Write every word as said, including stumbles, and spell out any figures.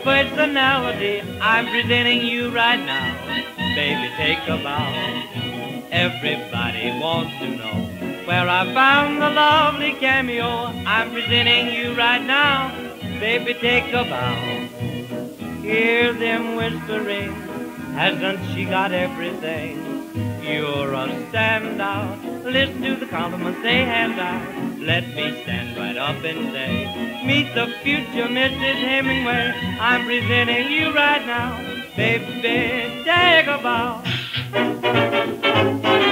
personality I'm presenting you right now. Baby, take a bow. Everybody wants to know where I found the lovely cameo I'm presenting you right now. Baby, take a bow. Hear them whispering, hasn't she got everything? You're a standout. Listen to the compliments they hand out. Let me stand right up and say, meet the future Missus Hemingway. I'm presenting you right now. Baby, take a bow.